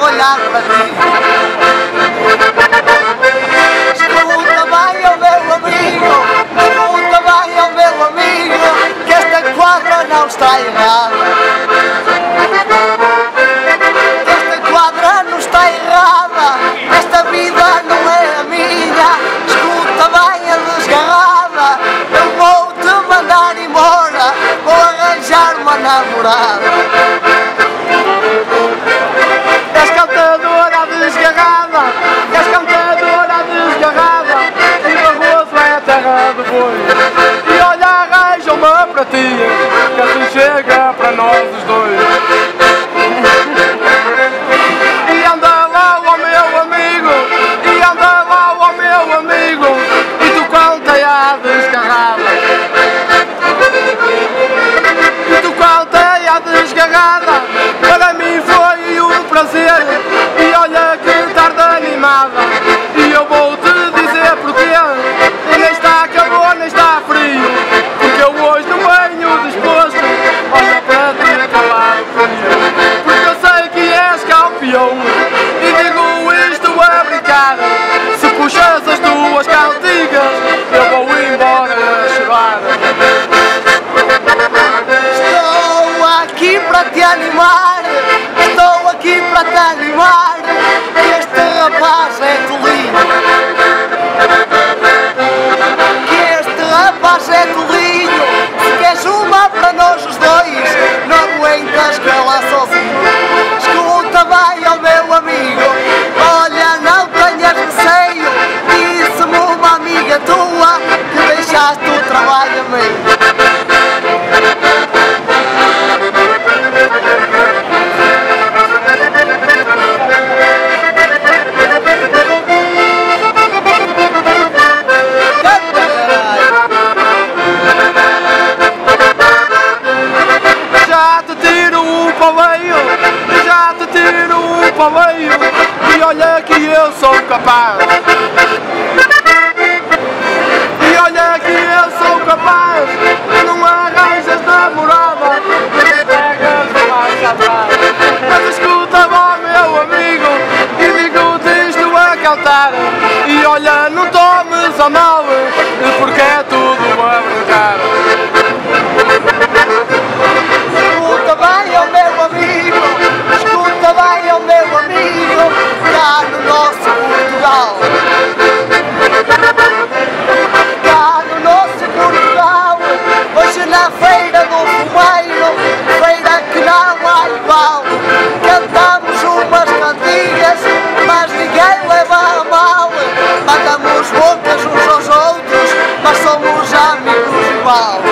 olhar para ti. Escuta bem, ó meu amigo, escuta bem, ó meu amigo, que esta quadra não está errada. Esta quadra não está errada, esta vida não é a minha. Escuta bem a desgarrada, eu vou te mandar embora, vou arranjar uma namorada. És cantadora desgarrada, és cantadora desgarrada, e Barroso é a terra de boi. E olha, arranja uma para ti, que assim chega para nós os dois. E anda lá ó meu amigo, e anda lá ó meu amigo, e tu canta a desgarrada. E tu canta a desgarrada, para mim foi um prazer, e olha que tarde animada, e eu vou te dizer porquê, e nem está acabou, nem está frio, porque eu hoje não venho disposto, olha para te falar frio, porque eu sei que és campeão, e digo isto a brincar, se puxas as tuas cantigas, eu vou embora a chorar. Estou aqui para te animar, estou aqui para te animar, este rapaz é tolinho, que este rapaz é tolinho, se queres uma para nós os dois, não aguentas com ela sozinho. Escuta bem, ó meu amigo, olha, não tenhas receio, disse-me uma amiga tua que deixaste o trabalho a mim. Já te tiro o paleio, e olha que eu sou capaz. E olha que eu sou capaz, não arranjas namorada, nem pegas mais atrás. Mas escuta bom meu amigo, e digo-te isto a cantar, e olha não tomes a mal, porque é tudo a brincar. Escuta bem, ó meu amigo, escuta bem, ó meu amigo, cá no nosso Portugal. Cá no nosso Portugal, hoje na feira do fumeiro, feira que não há igual. Cantamos umas cantigas, mas ninguém leva a mal. Mandamos bocas uns aos outros, mas somos amigos igual.